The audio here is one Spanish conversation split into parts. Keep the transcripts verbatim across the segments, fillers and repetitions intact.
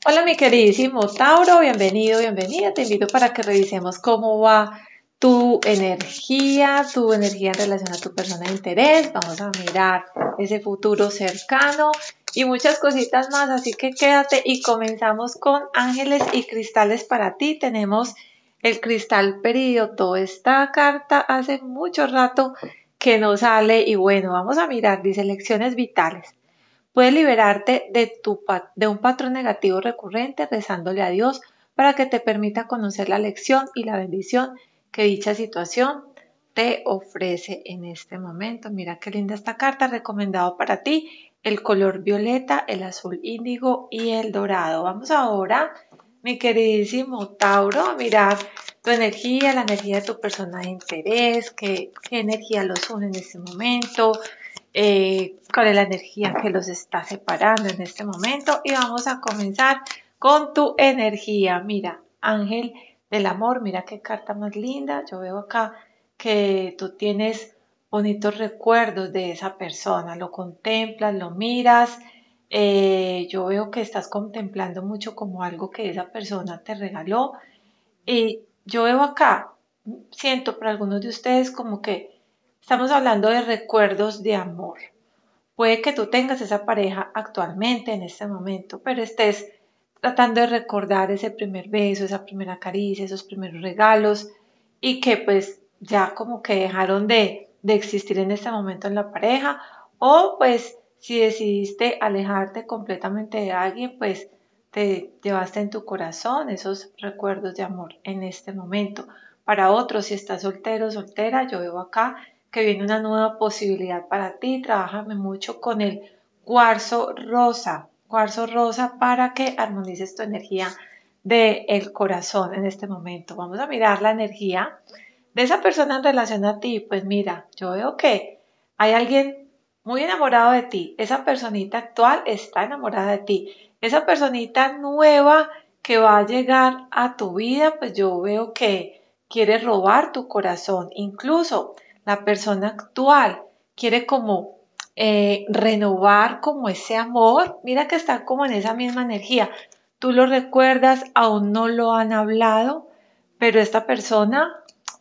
Hola mi queridísimo Tauro, bienvenido, bienvenida. Te invito para que revisemos cómo va tu energía, tu energía en relación a tu persona de interés. Vamos a mirar ese futuro cercano y muchas cositas más, así que quédate y comenzamos con ángeles y cristales para ti. Tenemos el cristal peridotó. Esta carta hace mucho rato que no sale y bueno, vamos a mirar, dice lecciones vitales. Puedes liberarte de, tu, de un patrón negativo recurrente rezándole a Dios para que te permita conocer la lección y la bendición que dicha situación te ofrece en este momento. Mira qué linda esta carta, recomendado para ti, el color violeta, el azul índigo y el dorado. Vamos ahora, mi queridísimo Tauro, a mirar tu energía, la energía de tu persona de interés, qué, qué energía los une en este momento, eh, cuál es la energía que los está separando en este momento. Y vamos a comenzar con tu energía. Mira, ángel del amor, mira qué carta más linda. Yo veo acá que tú tienes bonitos recuerdos de esa persona, lo contemplas, lo miras. Eh, yo veo que estás contemplando mucho como algo que esa persona te regaló. Y yo veo acá, siento para algunos de ustedes como que estamos hablando de recuerdos de amor. Puede que tú tengas esa pareja actualmente, en este momento, pero estés tratando de recordar ese primer beso, esa primera caricia, esos primeros regalos y que pues ya como que dejaron de, de existir en este momento en la pareja, o pues si decidiste alejarte completamente de alguien, pues te llevaste en tu corazón esos recuerdos de amor en este momento. Para otros, si estás soltero o soltera, yo veo acá que viene una nueva posibilidad para ti. Trabájame mucho con el cuarzo rosa, cuarzo rosa para que armonices tu energía del corazón en este momento. Vamos a mirar la energía de esa persona en relación a ti. Pues mira, yo veo que hay alguien muy enamorado de ti. Esa personita actual está enamorada de ti. Esa personita nueva que va a llegar a tu vida, pues yo veo que quiere robar tu corazón. Incluso la persona actual quiere como eh, renovar como ese amor. Mira que está como en esa misma energía. Tú lo recuerdas, aún no lo han hablado, pero esta persona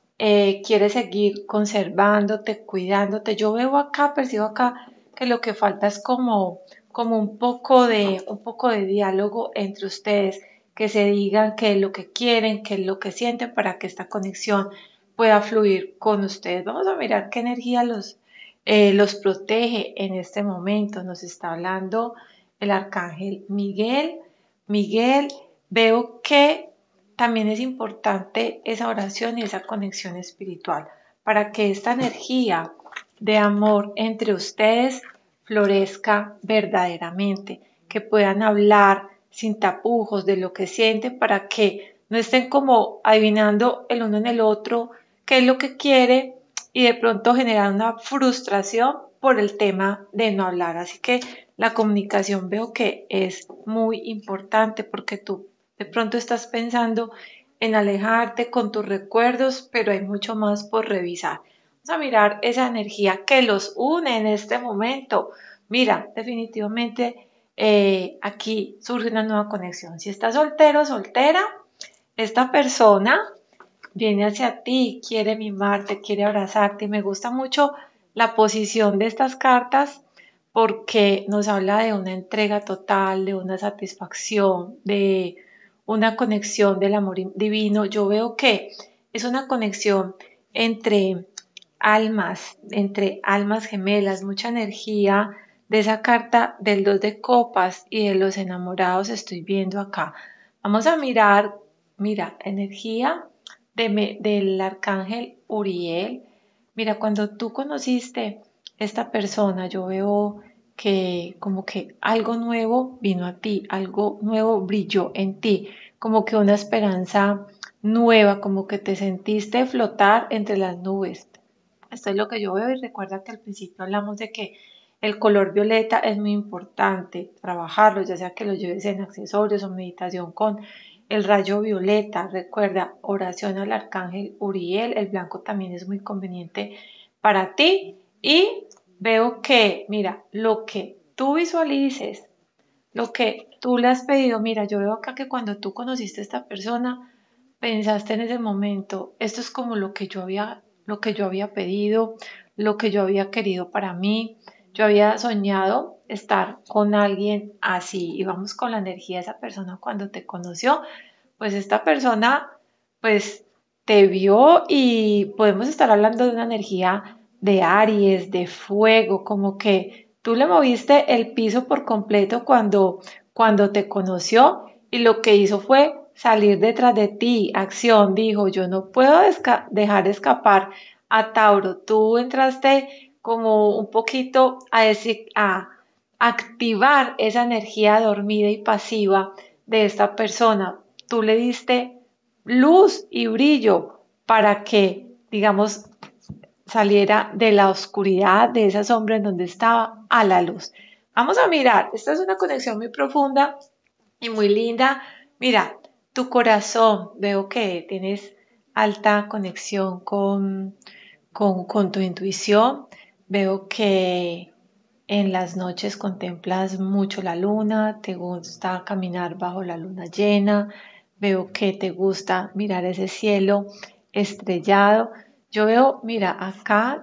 eh, quiere seguir conservándote, cuidándote. Yo veo acá, percibo acá que lo que falta es como, como un poco de, un poco de diálogo entre ustedes, que se digan qué es lo que quieren, qué es lo que sienten para que esta conexión pueda fluir con ustedes. Vamos a mirar qué energía los, eh, los protege en este momento. Nos está hablando el arcángel Miguel. Miguel, veo que también es importante esa oración y esa conexión espiritual para que esta energía de amor entre ustedes florezca verdaderamente, que puedan hablar sin tapujos de lo que sienten para que no estén como adivinando el uno en el otro qué es lo que quiere y de pronto generar una frustración por el tema de no hablar. Así que la comunicación veo que es muy importante porque tú de pronto estás pensando en alejarte con tus recuerdos, pero hay mucho más por revisar. Vamos a mirar esa energía que los une en este momento. Mira, definitivamente eh, aquí surge una nueva conexión. Si estás soltero o soltera, esta persona viene hacia ti, quiere mimarte, quiere abrazarte y me gusta mucho la posición de estas cartas porque nos habla de una entrega total, de una satisfacción, de una conexión del amor divino. Yo veo que es una conexión entre almas, entre almas gemelas, mucha energía de esa carta del dos de copas y de los enamorados estoy viendo acá. Vamos a mirar, mira, energía de, del arcángel Uriel. Mira, cuando tú conociste esta persona, yo veo que como que algo nuevo vino a ti, algo nuevo brilló en ti, como que una esperanza nueva, como que te sentiste flotar entre las nubes. Esto es lo que yo veo y recuerda que al principio hablamos de que el color violeta es muy importante trabajarlo, ya sea que lo lleves en accesorios o meditación con el rayo violeta. Recuerda, oración al arcángel Uriel, el blanco también es muy conveniente para ti. Y veo que, mira, lo que tú visualices, lo que tú le has pedido. Mira, yo veo acá que cuando tú conociste a esta persona, pensaste en ese momento, esto es como lo que yo había, lo que yo había pedido, lo que yo había querido para mí. Yo había soñado estar con alguien así y vamos con la energía de esa persona cuando te conoció, pues esta persona pues te vio y podemos estar hablando de una energía de Aries, de fuego, como que tú le moviste el piso por completo cuando, cuando te conoció y lo que hizo fue salir detrás de ti, acción, dijo, yo no puedo dejar escapar a Tauro. Tú entraste como un poquito a, decir, a activar esa energía dormida y pasiva de esta persona. Tú le diste luz y brillo para que, digamos, saliera de la oscuridad, de esa sombra en donde estaba, a la luz. Vamos a mirar, esta es una conexión muy profunda y muy linda. Mira, tu corazón, veo que tienes alta conexión con, con, con tu intuición, veo que en las noches contemplas mucho la luna, te gusta caminar bajo la luna llena, veo que te gusta mirar ese cielo estrellado. Yo veo, mira, acá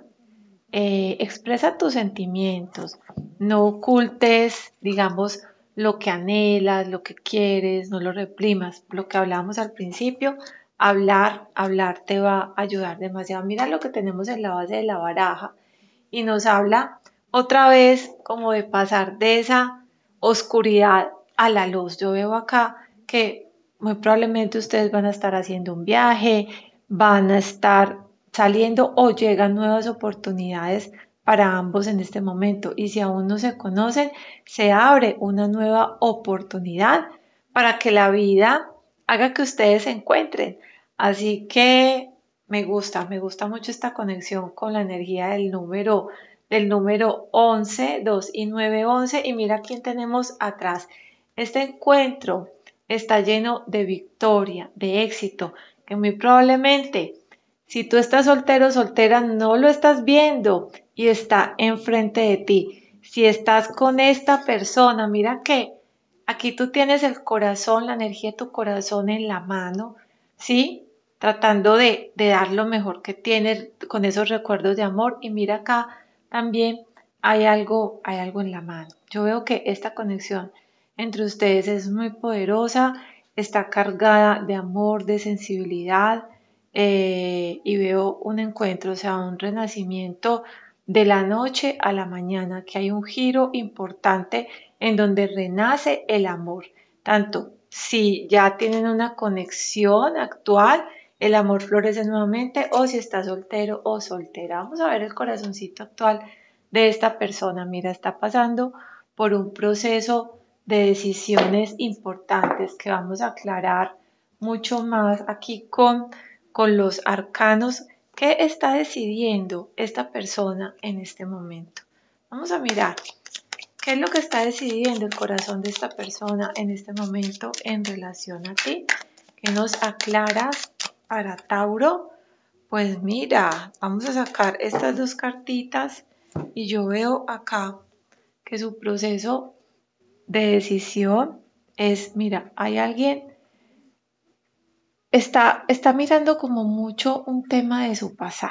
eh, expresa tus sentimientos, no ocultes, digamos, lo que anhelas, lo que quieres, no lo reprimas. Lo que hablábamos al principio, hablar, hablar te va a ayudar demasiado. Mira lo que tenemos en la base de la baraja y nos habla otra vez como de pasar de esa oscuridad a la luz. Yo veo acá que muy probablemente ustedes van a estar haciendo un viaje, van a estar saliendo o llegan nuevas oportunidades para ambos en este momento. Y si aún no se conocen, se abre una nueva oportunidad para que la vida haga que ustedes se encuentren. Así que me gusta, me gusta mucho esta conexión con la energía del número, del número once, dos y nueve, once. Y mira quién tenemos atrás. Este encuentro está lleno de victoria, de éxito, que muy probablemente si tú estás soltero o soltera no lo estás viendo y está enfrente de ti. Si estás con esta persona, mira que aquí tú tienes el corazón, la energía de tu corazón en la mano, ¿sí? Tratando de, de dar lo mejor que tienes con esos recuerdos de amor. Y mira acá también hay algo, hay algo en la mano. Yo veo que esta conexión entre ustedes es muy poderosa, está cargada de amor, de sensibilidad, eh, y veo un encuentro, o sea, un renacimiento de la noche a la mañana, que hay un giro importante en donde renace el amor, tanto si ya tienen una conexión actual, el amor florece nuevamente, o si está soltero o soltera. Vamos a ver el corazoncito actual de esta persona. Mira, está pasando por un proceso de decisiones importantes que vamos a aclarar mucho más aquí con, con los arcanos. ¿Qué está decidiendo esta persona en este momento? Vamos a mirar qué es lo que está decidiendo el corazón de esta persona en este momento en relación a ti. ¿Qué nos aclaras para Tauro? Pues mira, vamos a sacar estas dos cartitas y yo veo acá que su proceso de decisión es, mira, hay alguien, está, está mirando como mucho un tema de su pasado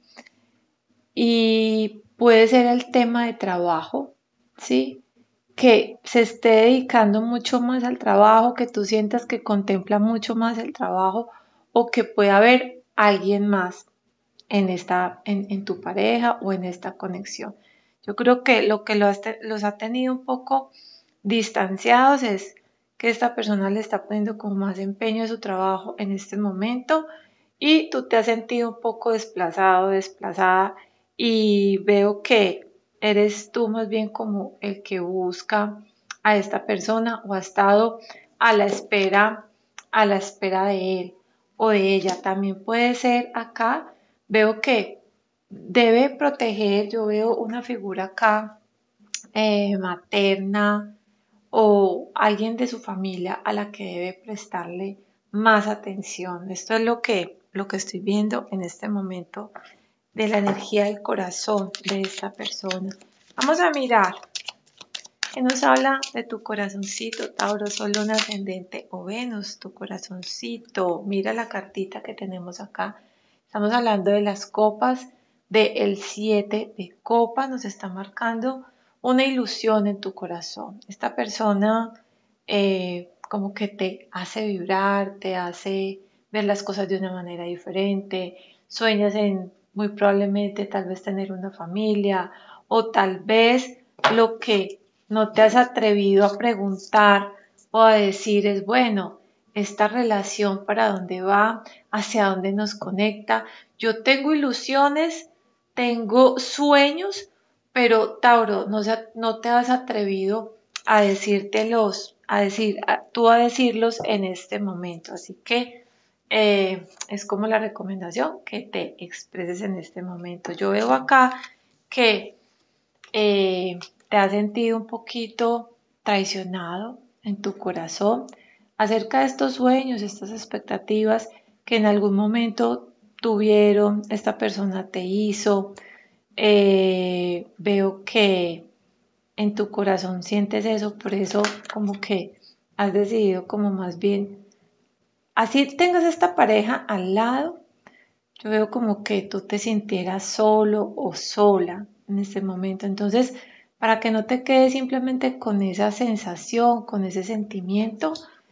y puede ser el tema de trabajo, ¿sí? Que se esté dedicando mucho más al trabajo, que tú sientas que contempla mucho más el trabajo o que puede haber alguien más en, esta, en, en tu pareja o en esta conexión. Yo creo que lo que los, los ha tenido un poco distanciados es que esta persona le está poniendo como más empeño a su trabajo en este momento y tú te has sentido un poco desplazado, desplazada y veo que eres tú más bien como el que busca a esta persona o ha estado a la espera, a la espera de él o de ella. También puede ser acá, veo que debe proteger, yo veo una figura acá eh, materna o alguien de su familia a la que debe prestarle más atención. Esto es lo que, lo que estoy viendo en este momento de la energía del corazón de esta persona. Vamos a mirar que nos habla de tu corazoncito, Tauro, Sol, Luna, Ascendente o Venus, tu corazoncito. Mira la cartita que tenemos acá. Estamos hablando de las copas, del siete de copas, nos está marcando una ilusión en tu corazón. Esta persona eh, como que te hace vibrar, te hace ver las cosas de una manera diferente. Sueñas en muy probablemente tal vez tener una familia o tal vez lo que no te has atrevido a preguntar o a decir es, bueno, esta relación para dónde va, hacia dónde nos conecta. Yo tengo ilusiones, tengo sueños, pero Tauro, no, se, no te has atrevido a decírtelos, a decir, a, tú a decirlos en este momento. Así que eh, es como la recomendación que te expreses en este momento. Yo veo acá que eh, te has sentido un poquito traicionado en tu corazón acerca de estos sueños, estas expectativas que en algún momento tuvieron, esta persona te hizo. Eh, veo que en tu corazón sientes eso, por eso como que has decidido como más bien, así tengas esta pareja al lado, yo veo como que tú te sintieras solo o sola en este momento. Entonces, para que no te quedes simplemente con esa sensación, con ese sentimiento,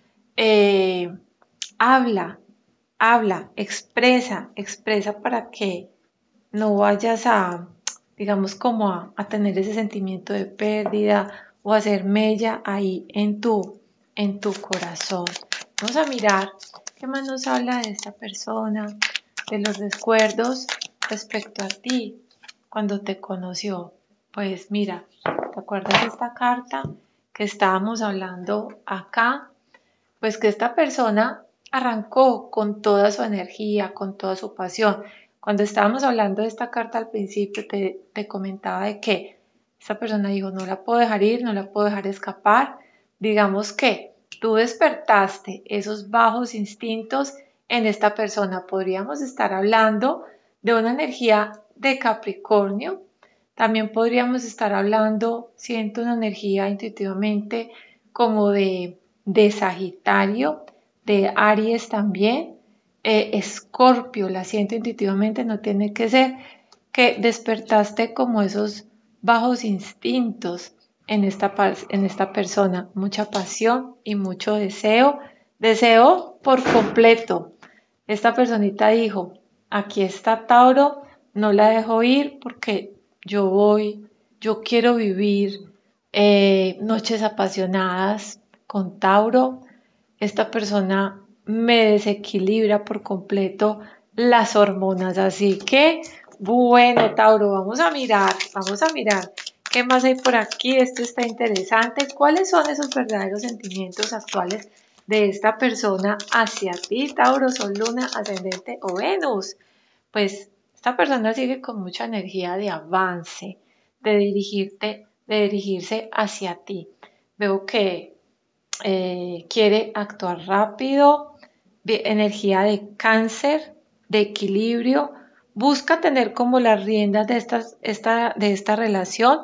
eh, habla, habla, expresa, expresa para que no vayas a, digamos, como a, a tener ese sentimiento de pérdida o hacer mella ahí en tu, en tu corazón. Vamos a mirar qué más nos habla de esta persona, de los recuerdos respecto a ti cuando te conoció. Pues mira, ¿te acuerdas de esta carta que estábamos hablando acá? Pues que esta persona arrancó con toda su energía, con toda su pasión. Cuando estábamos hablando de esta carta al principio, te, te comentaba de que esta persona dijo, no la puedo dejar ir, no la puedo dejar escapar. Digamos que tú despertaste esos bajos instintos en esta persona. Podríamos estar hablando de una energía de Capricornio. También podríamos estar hablando, siento una energía intuitivamente como de, de Sagitario, de Aries también. Eh, Escorpio, la siento intuitivamente, no tiene que ser que despertaste como esos bajos instintos en esta, en esta persona, mucha pasión y mucho deseo, deseo por completo. Esta personita dijo, aquí está Tauro, no la dejo ir porque yo voy, yo quiero vivir eh, noches apasionadas con Tauro. Esta persona me desequilibra por completo las hormonas, así que bueno, Tauro, vamos a mirar, vamos a mirar qué más hay por aquí. Esto está interesante. ¿Cuáles son esos verdaderos sentimientos actuales de esta persona hacia ti, Tauro, Sol, Luna, Ascendente o Venus? Pues esta persona sigue con mucha energía de avance, de dirigirte, de dirigirse hacia ti. Veo que eh, quiere actuar rápido, de energía de cáncer, de equilibrio, busca tener como las riendas de, estas, esta, de esta relación,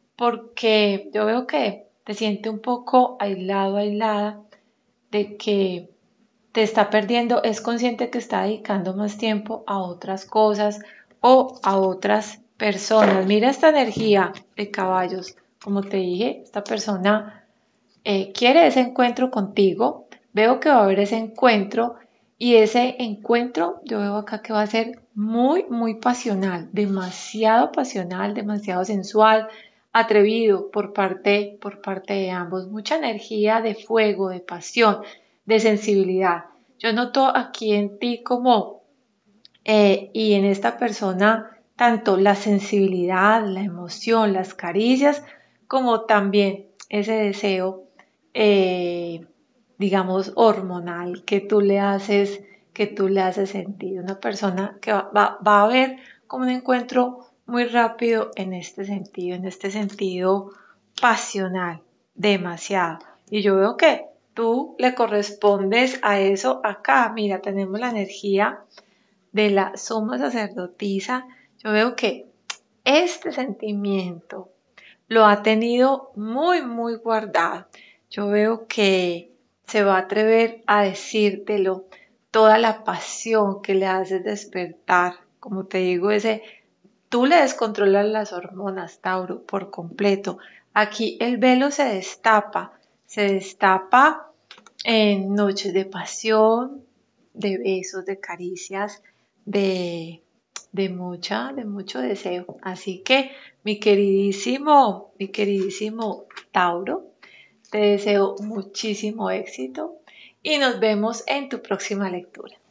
porque yo veo que te siente un poco aislado, aislada, de que te está perdiendo, es consciente que está dedicando más tiempo a otras cosas o a otras personas. Mira esta energía de caballos, como te dije, esta persona eh, quiere ese encuentro contigo, veo que va a haber ese encuentro y ese encuentro yo veo acá que va a ser muy, muy pasional, demasiado pasional, demasiado sensual, atrevido por parte, por parte de ambos, mucha energía de fuego, de pasión, de sensibilidad. Yo noto aquí en ti como eh, y en esta persona tanto la sensibilidad, la emoción, las caricias, como también ese deseo eh, digamos, hormonal que tú le haces, que tú le haces sentir. Una persona que va, va, va a haber como un encuentro muy rápido en este sentido, en este sentido pasional, demasiado. Y yo veo que tú le correspondes a eso acá. Mira, tenemos la energía de la suma sacerdotisa. Yo veo que este sentimiento lo ha tenido muy, muy guardado. Yo veo que se va a atrever a decírtelo, toda la pasión que le haces despertar. Como te digo, ese, tú le descontrolas las hormonas, Tauro, por completo. Aquí el velo se destapa, se destapa en noches de pasión, de besos, de caricias, de, de mucha, de mucho deseo. Así que, mi queridísimo, mi queridísimo Tauro, te deseo muchísimo éxito y nos vemos en tu próxima lectura.